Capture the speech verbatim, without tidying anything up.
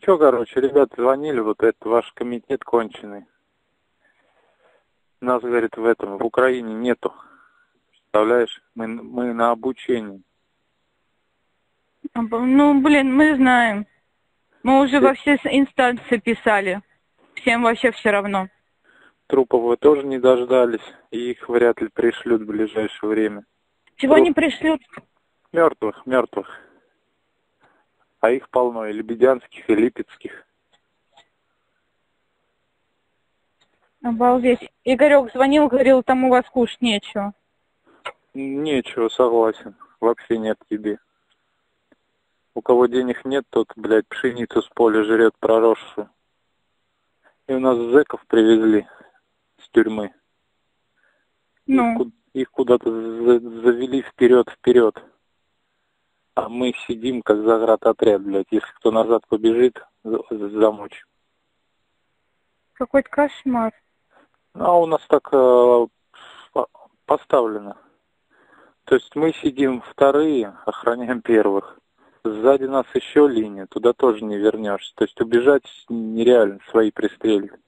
Че, короче, ребята звонили, вот это ваш комитет конченый. Нас, говорит, в этом, в Украине нету. Представляешь, мы, мы на обучении. Ну, блин, мы знаем. Мы уже Ты... во все инстанции писали. Всем вообще все равно. Трупов вы тоже не дождались, и их вряд ли пришлют в ближайшее время. Чего Труп... не пришлют? Мертвых, мертвых. А их полно, и лебедянских, и липецких. Обалдеть. Игорек звонил, говорил, там у вас кушать нечего. Нечего, согласен. Вообще нет еды. У кого денег нет, тот, блядь, пшеницу с поля жрет проросшую. И у нас зэков привезли с тюрьмы. Ну. Их, их куда-то завели вперед-вперед. А мы сидим, как заградотряд, блядь. Если кто назад побежит, замочим. Какой-то кошмар. А у нас так э, поставлено. То есть мы сидим вторые, охраняем первых. Сзади нас еще линия, туда тоже не вернешься. То есть убежать нереально, свои пристрелят.